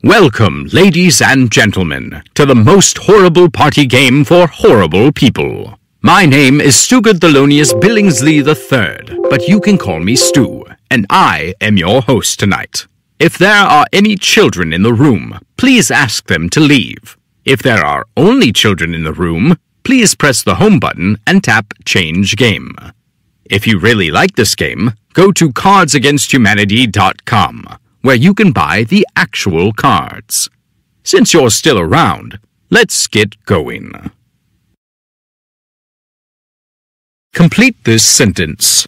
Welcome, ladies and gentlemen, to the most horrible party game for horrible people. My name is Stugard Thelonious Billingsley III, but you can call me Stu, and I am your host tonight. If there are any children in the room, please ask them to leave. If there are only children in the room, please press the home button and tap Change Game. If you really like this game, go to cardsagainsthumanity.com, where you can buy the actual cards. Since you're still around, let's get going. Complete this sentence.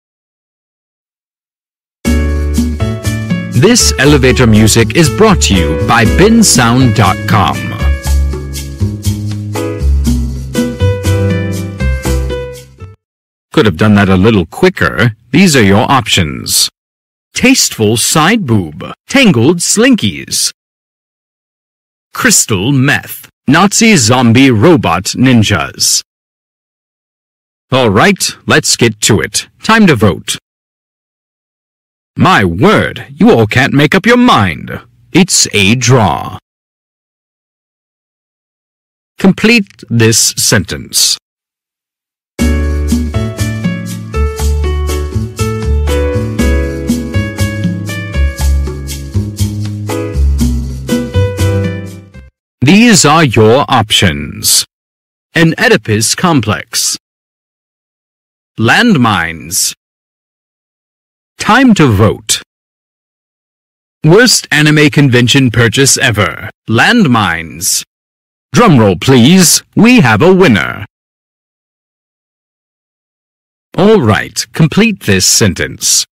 This elevator music is brought to you by bensound.com. Could have done that a little quicker. These are your options. Tasteful side boob, tangled slinkies. Crystal meth, Nazi zombie robot ninjas. All right, let's get to it. Time to vote. My word, you all can't make up your mind. It's a draw. Complete this sentence. These are your options. An Oedipus complex. Landmines. Time to vote. Worst anime convention purchase ever. Landmines. Drumroll please, we have a winner. All right, complete this sentence.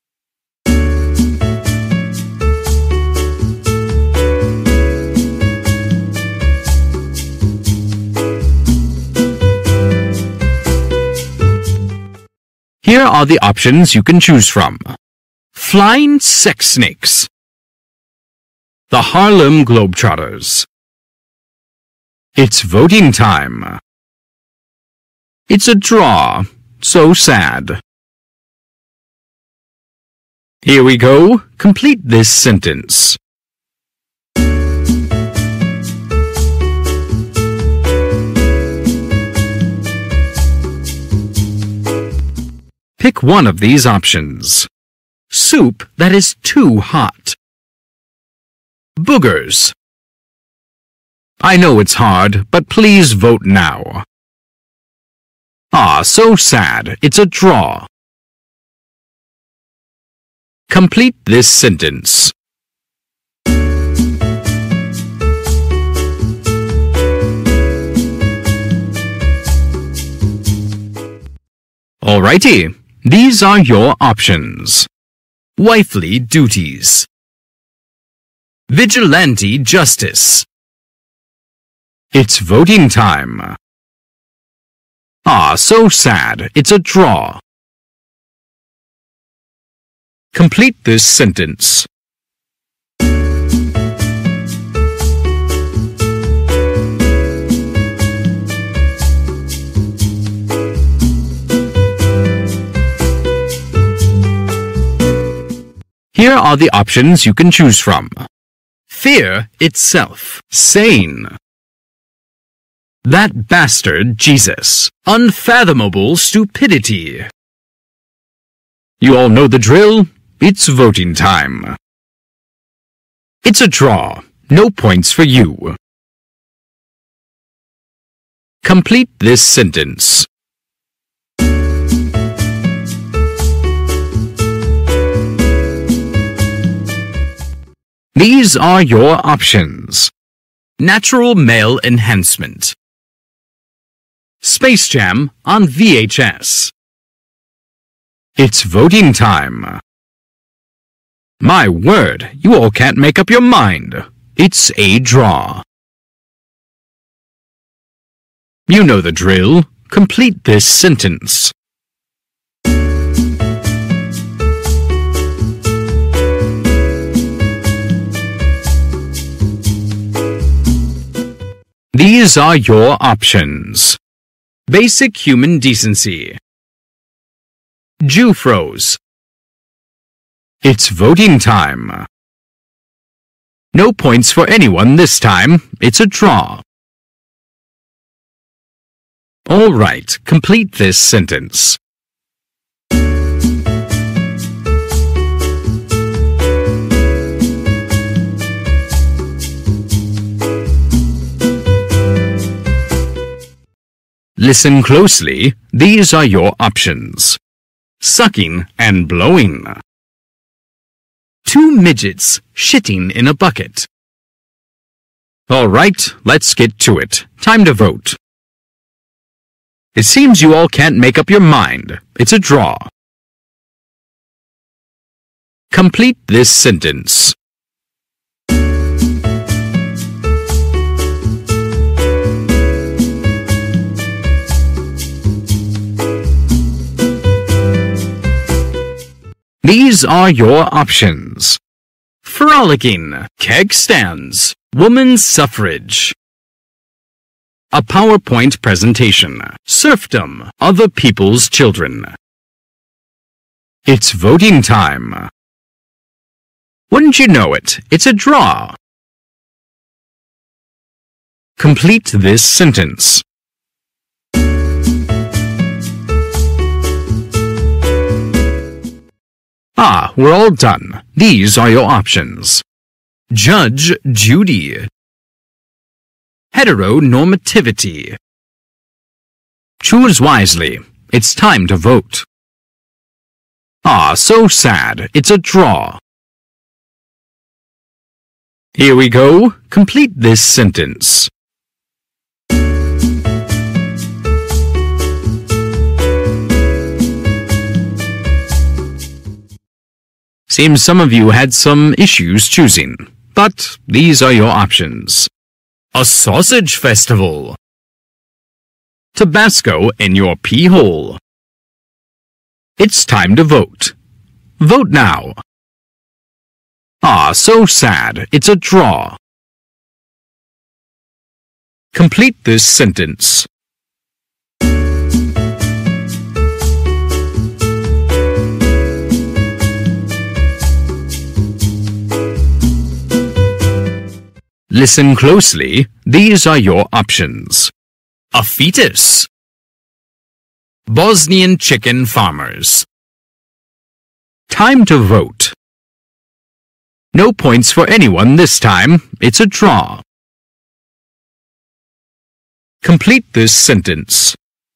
Here are the options you can choose from. Flying Sex Snakes. The Harlem Globetrotters. It's voting time. It's a draw. So sad. Here we go. Complete this sentence. Pick one of these options. Soup that is too hot. Boogers. I know it's hard, but please vote now. Ah, so sad. It's a draw. Complete this sentence. Alrighty. These are your options. Wifely duties. Vigilante justice. It's voting time. Ah, so sad. It's a draw. Complete this sentence. Here are the options you can choose from. Fear itself. Sane. That bastard Jesus. Unfathomable stupidity. You all know the drill. It's voting time. It's a draw. No points for you. Complete this sentence. These are your options. Natural male enhancement. Space Jam on VHS. It's voting time. My word, you all can't make up your mind. It's a draw. You know the drill. Complete this sentence. These are your options. Basic human decency. Jufros. It's voting time. No points for anyone this time. It's a draw. All right, complete this sentence. Listen closely. These are your options. Sucking and blowing. Two midgets shitting in a bucket. All right, let's get to it. Time to vote. It seems you all can't make up your mind. It's a draw. Complete this sentence. These are your options. Frolicking, keg stands, women's suffrage. A PowerPoint presentation, serfdom, other people's children. It's voting time. Wouldn't you know it, it's a draw. Complete this sentence. Ah, we're all done. These are your options. Judge Judy. Heteronormativity. Choose wisely. It's time to vote. Ah, so sad. It's a draw. Here we go. Complete this sentence. Seems some of you had some issues choosing, but these are your options. A sausage festival. Tabasco in your pee hole. It's time to vote. Vote now. Ah, so sad. It's a draw. Complete this sentence. Listen closely. These are your options. A fetus. Bosnian chicken farmers. Time to vote. No points for anyone this time. It's a draw. Complete this sentence.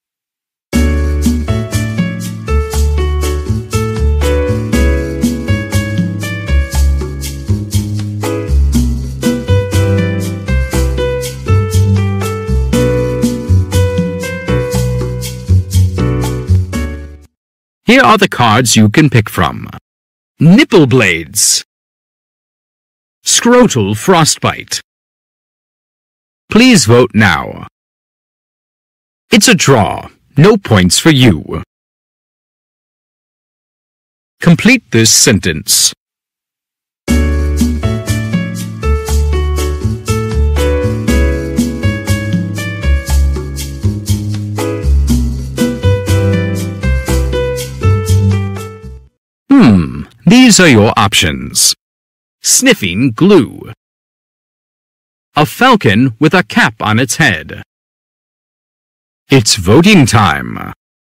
Here are the cards you can pick from. Nipple blades. Scrotal frostbite. Please vote now. It's a draw. No points for you. Complete this sentence. These are your options. Sniffing glue. A falcon with a cap on its head. It's voting time.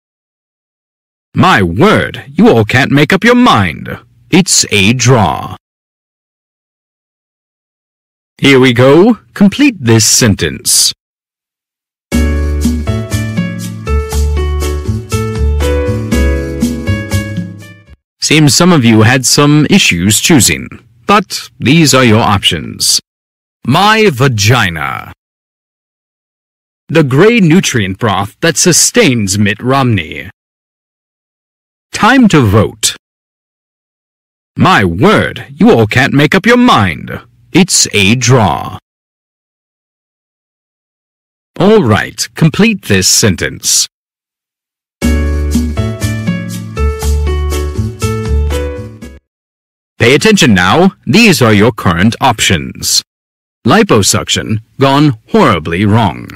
My word, you all can't make up your mind. It's a draw. Here we go. Complete this sentence. Seems some of you had some issues choosing, but these are your options. My vagina. The gray nutrient broth that sustains Mitt Romney. Time to vote. My word, you all can't make up your mind. It's a draw. All right, complete this sentence. Pay attention now. These are your current options. Liposuction gone horribly wrong.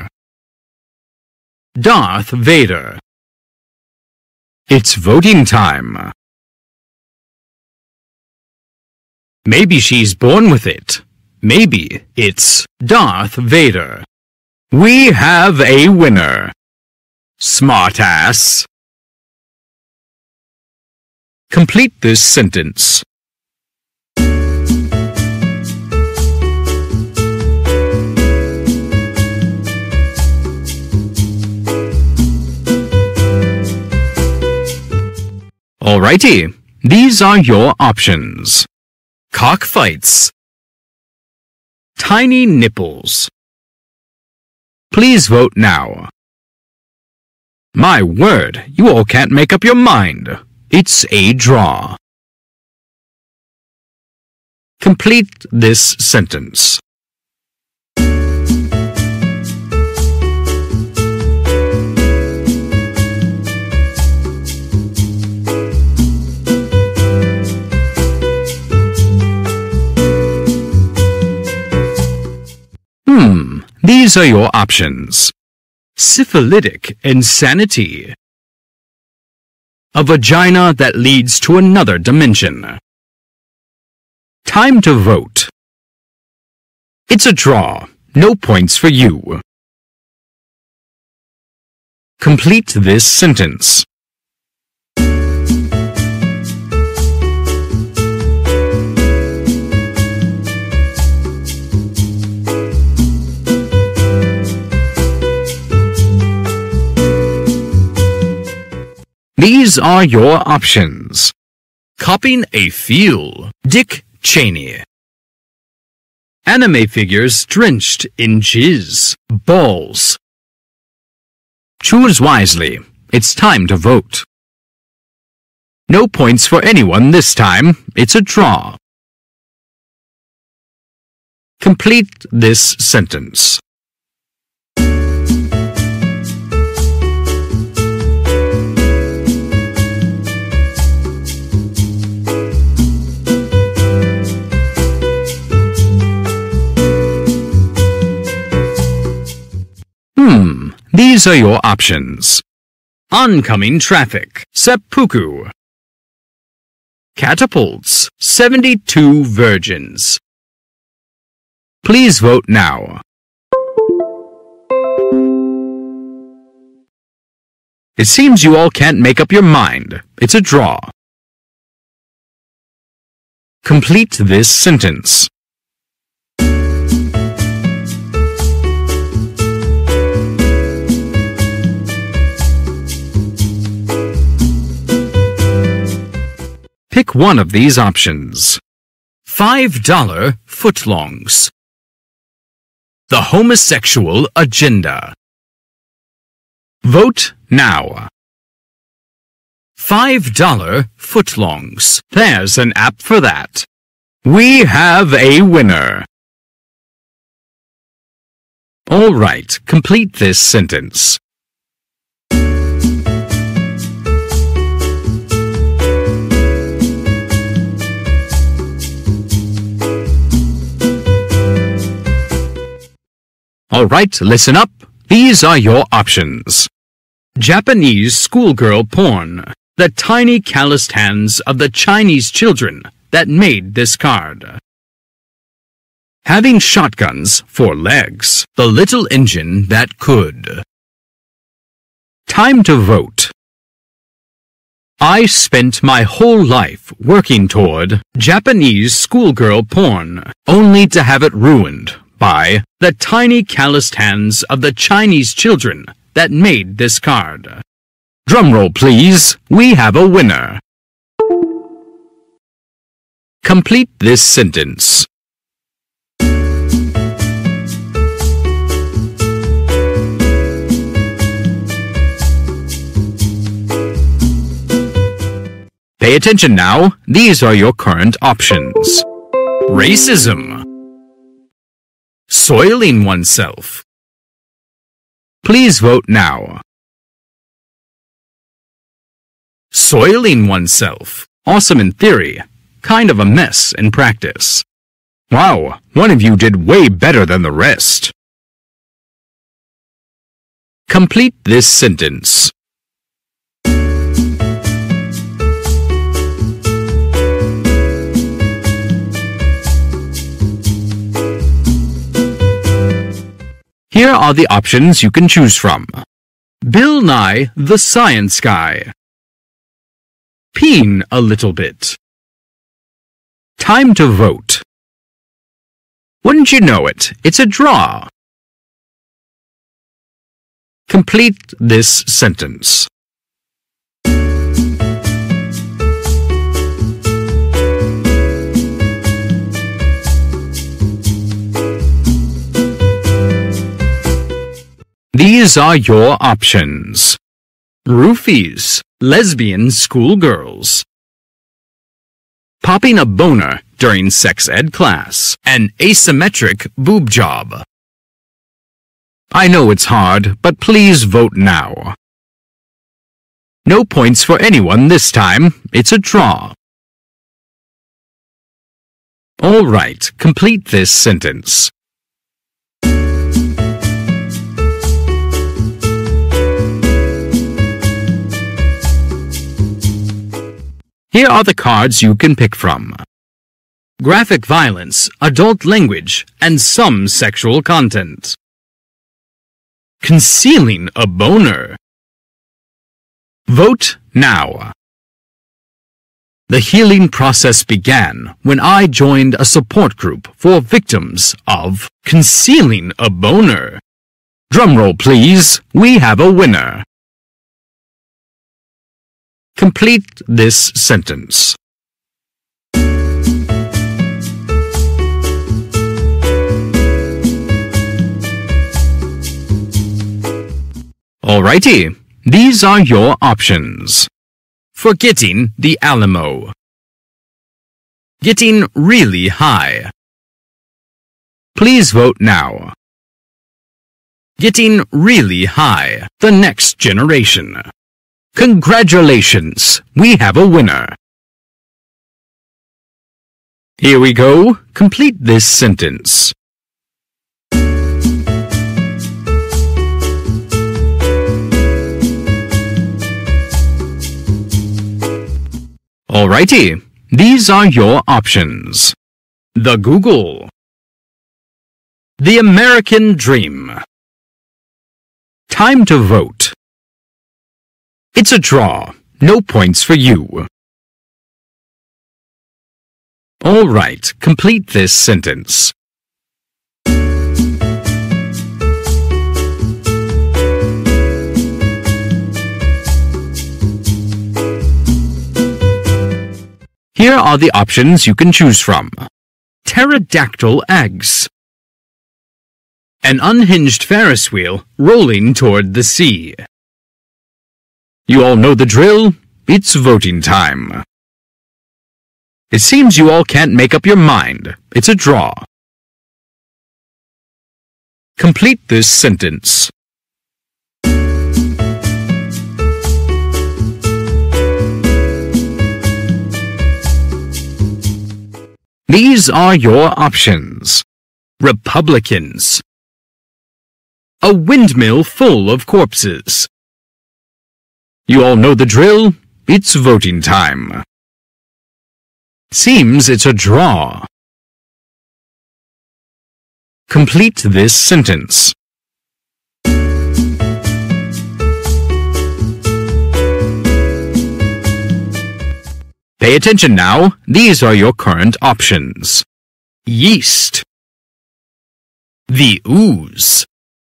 Darth Vader. It's voting time. Maybe she's born with it. Maybe it's Darth Vader. We have a winner. Smartass. Complete this sentence. Alrighty, these are your options. Cockfights. Tiny nipples. Please vote now. My word, you all can't make up your mind. It's a draw. Complete this sentence. These are your options. Syphilitic insanity. A vagina that leads to another dimension. Time to vote. It's a draw. No points for you. Complete this sentence. These are your options. Copping a feel. Dick Cheney. Anime figures drenched in jizz. Balls. Choose wisely. It's time to vote. No points for anyone this time. It's a draw. Complete this sentence. These are your options. Oncoming traffic. Seppuku. Catapults. 72 virgins. Please vote now. It seems you all can't make up your mind. It's a draw. Complete this sentence. Pick one of these options. $5 footlongs. The homosexual agenda. Vote now. $5 footlongs. There's an app for that. We have a winner. All right, complete this sentence. All right, listen up. These are your options. Japanese schoolgirl porn. The tiny calloused hands of the Chinese children that made this card. Having shotguns for legs. The little engine that could. Time to vote. I spent my whole life working toward Japanese schoolgirl porn, only to have it ruined by the tiny calloused hands of the Chinese children that made this card. Drumroll, please. We have a winner. Complete this sentence. Pay attention now. These are your current options. Racism. Soiling oneself. Please vote now. Soiling oneself. Awesome in theory, kind of a mess in practice. Wow, one of you did way better than the rest. Complete this sentence. Here are the options you can choose from. Bill Nye the Science Guy. Peen a little bit. Time to vote. Wouldn't you know it, it's a draw. Complete this sentence. These are your options. Roofies, lesbian schoolgirls. Popping a boner during sex ed class. An asymmetric boob job. I know it's hard, but please vote now. No points for anyone this time. It's a draw. All right, complete this sentence. Here are the cards you can pick from. Graphic violence, adult language, and some sexual content. Concealing a boner. Vote now. The healing process began when I joined a support group for victims of concealing a boner. Drumroll please, we have a winner. Complete this sentence. Alrighty, these are your options. Forgetting the Alamo. Getting really high. Please vote now. Getting really high, the next generation. Congratulations, we have a winner. Here we go, complete this sentence. Alrighty, these are your options. The Google. The American Dream. Time to vote. It's a draw. No points for you. All right, complete this sentence. Here are the options you can choose from. Pterodactyl eggs. An unhinged Ferris wheel rolling toward the sea. You all know the drill. It's voting time. It seems you all can't make up your mind. It's a draw. Complete this sentence. These are your options. Republicans. A windmill full of corpses. You all know the drill. It's voting time. Seems it's a draw. Complete this sentence. Pay attention now. These are your current options. Yeast. The ooze.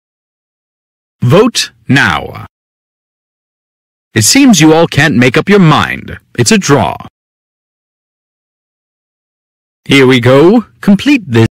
Vote now. It seems you all can't make up your mind. It's a draw. Here we go. Complete this.